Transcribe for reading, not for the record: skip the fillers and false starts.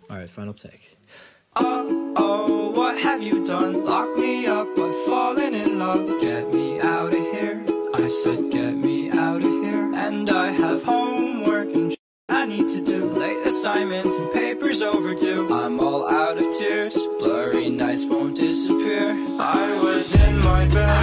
Alright, final take. Oh, what have you done? Lock me up, I've fallen in love. Get me out of here, I said get me out of here. And I have homework and I need to do. Late assignments and papers overdue. I'm all out of tears, blurry nights won't disappear. I was in my bed